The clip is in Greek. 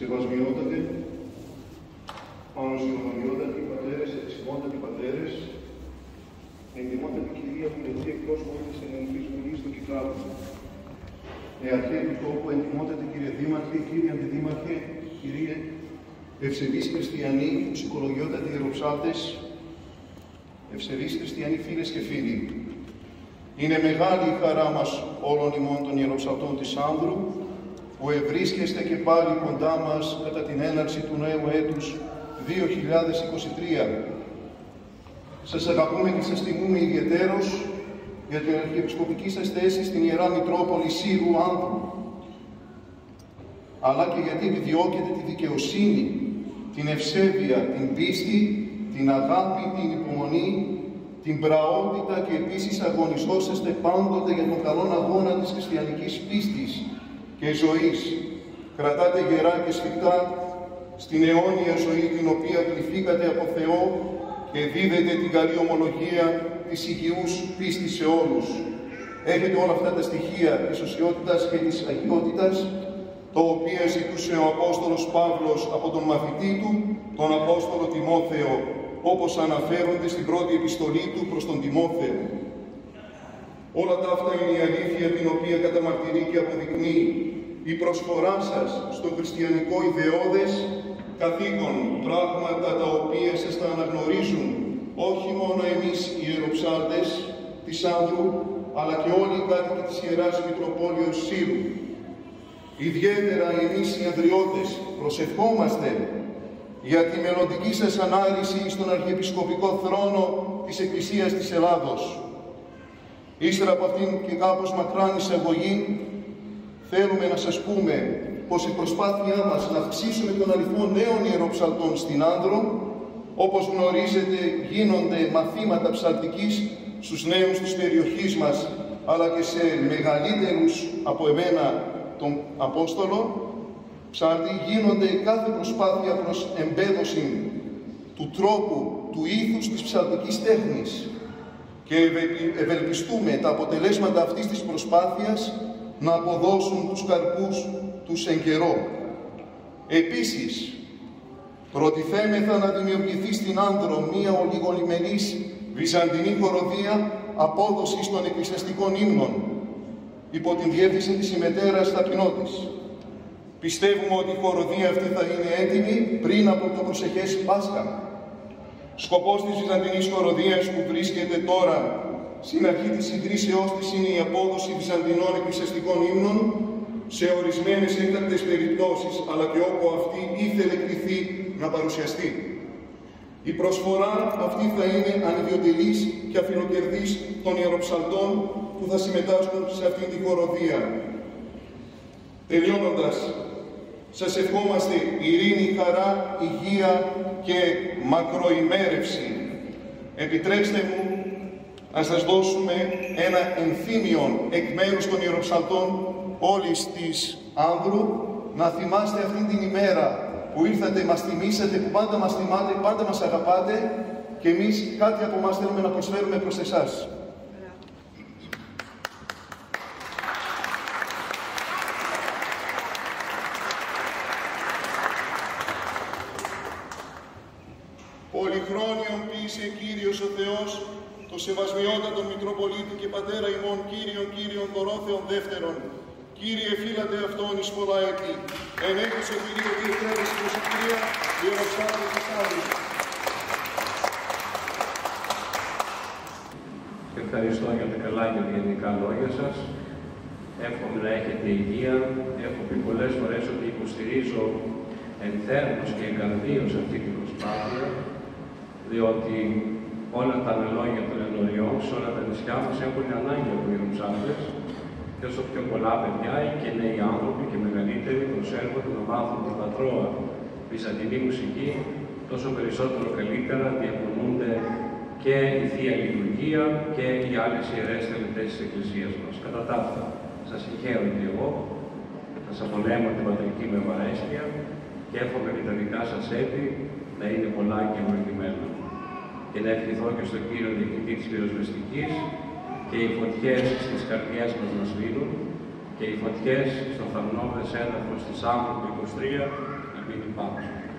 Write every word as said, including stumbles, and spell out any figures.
Σεβασμιότατε, πανοσυλλογιότατοι πατέρες, εξημότατοι πατέρες, εντιμότατη κυρία Βουλευτή εκπρόσωπο της Ελληνικής Βουλής του Κυκλάδου, εαρχέ του τόπου, εντιμότατε κύριε Δήμαρχε, κύριε Αντιδήμαρχε, κύριε ευσεβείς χριστιανοί, ψυχολογιότατοι ιεροψάλτες, ευσεβείς χριστιανοί φίλες και φίλοι. Είναι μεγάλη η χαρά μας όλων ημών των ιεροψαλτών της Άνδρου, που ευρίσκεστε και πάλι κοντά μας κατά την έναρξη του νέου έτους δύο χιλιάδες είκοσι τρία. Σας αγαπούμε και σας τιμούμε ιδιαιτέρως για την αρχιεπισκοπική σας θέση στην Ιερά Μητρόπολη Σύρου Άνδρου, αλλά και γιατί επιδιώκετε τη δικαιοσύνη, την ευσέβεια, την πίστη, την αγάπη, την υπομονή, την πραότητα και επίσης αγωνιζόσαστε πάντοτε για τον καλόν αγώνα της χριστιανικής πίστης και ζωής. Κρατάτε γερά και σφιχτά στην αιώνια ζωή την οποία κληθήκατε από Θεό και δίδετε την καλή ομολογία της υγιούς πίστης σε όλους. Έχετε όλα αυτά τα στοιχεία της οσιότητας και της αγιότητας, το οποίο ζητούσε ο Απόστολος Παύλος από τον μαθητή του, τον Απόστολο Τιμόθεο, όπως αναφέρονται στην πρώτη επιστολή του προς τον Τιμόθεο. Όλα τα αυτά είναι η αλήθεια την οποία καταμαρτυρεί και αποδεικνύει η προσφορά σας στο χριστιανικό ιδεώδες καθήκον, πράγματα τα οποία σας τα αναγνωρίζουν όχι μόνο εμείς οι ιεροψάλτες της Άνδρου, αλλά και όλοι οι κάτοικοι της Ιεράς Μητροπόλεως Σύρου. Ιδιαίτερα εμείς οι Ανδριώτες προσευχόμαστε για τη μελλοντική σας ανάλυση στον Αρχιεπισκοπικό θρόνο της Εκκλησίας της Ελλάδος. Ύστερα από αυτήν και κάπως μακράν εισαγωγή, θέλουμε να σας πούμε πως η προσπάθειά μας να αυξήσουμε τον αριθμό νέων ιεροψαλτών στην Άνδρο, όπως γνωρίζετε γίνονται μαθήματα ψαλτικής στους νέους της περιοχής μας, αλλά και σε μεγαλύτερους από εμένα τον Απόστολο ψάλτη, γίνονται κάθε προσπάθεια προς εμπέδωση του τρόπου, του ήθους της ψαλτικής τέχνης και ευελπιστούμε τα αποτελέσματα αυτής της προσπάθειας να αποδώσουν τους καρπούς τους εν καιρό. Επίσης, προτιθέμεθα να δημιουργηθεί στην Άνδρο μία ολιγολιμερής βυζαντινή χοροδία απόδοσης των εκκλησιαστικών ύμνων υπό την διεύθυνση της ημετέρας ταπεινώτης. Πιστεύουμε ότι η χοροδία αυτή θα είναι έτοιμη πριν από το προσεχές Πάσχα. Σκοπός της βυζαντινής χοροδίας που βρίσκεται τώρα στην αρχή της ιδρύσεώς της είναι η απόδοση βυζαντινών εκκλησιαστικών ύμνων σε ορισμένες έκτακτες περιπτώσεις, αλλά και όπου αυτή ήθελε κληθεί να παρουσιαστεί. Η προσφορά αυτή θα είναι ανιδιοτελής και αφιλοκερδής των ιεροψαλτών που θα συμμετάσχουν σε αυτήν την χοροδία. Τελειώνοντας, σας ευχόμαστε ειρήνη, χαρά, υγεία και μακροημέρευση. Επιτρέψτε μου να σας δώσουμε ένα ενθύμιον εκ μέρους των ιεροψαλτών όλης της Άνδρου, να θυμάστε αυτήν την ημέρα που ήρθατε, μας τιμήσατε, που πάντα μας τιμάτε, πάντα μας αγαπάτε και εμείς κάτι από εμάς θέλουμε να προσφέρουμε προς εσάς. Πολυχρόνιον ποιήσε Κύριος ο Θεός, το σεβασμιότατο Μητροπολίτη και Πατέρα ημών Κύριον Κύριον Δωρόθεον Δεύτερον, Κύριε φύλατε αυτόν εις πολλά έτη, ενέχεσαι Κύριε διεκτρέπεση προσευχία, ιεροψάλτες της Άνδρου. Ευχαριστώ για τα καλά και ευγενικά λόγια σας. Εύχομαι να έχετε υγεία. Έχω πει πολλές φορές ότι υποστηρίζω ενθέρμως και εγκαρδίως αυτή την προσπάθεια, διότι όλα τα λόγια των ενωριών σε όλα τα νησιά μας έχουν ανάγκη από ιεροψάλτες και όσο πιο πολλά παιδιά και νέοι άνθρωποι και μεγαλύτεροι προσέρχονται να μάθουν την πατρόα βυζαντινή μουσική, τόσο περισσότερο καλύτερα διαπονούνται και η Θεία Λειτουργία και οι άλλες ιερές τελετές της Εκκλησίας μας. Κατά τα αυτά, σας συγχαίρω και εγώ, σας απολέμω την πατρική με ευαρέσκεια και εύχομαι και τα δικά σας έτη να είναι πολλά και ευλογημένα. Και να ευχηθώ και στον κύριο Διοικητή της Πυροσβεστικής και οι φωτιές στις καρδιές μας να σβήνουν και οι φωτιές στο θαυμνώδες έδαφος της Άνδρου του είκοσι τρία να τιμή του Πάπου.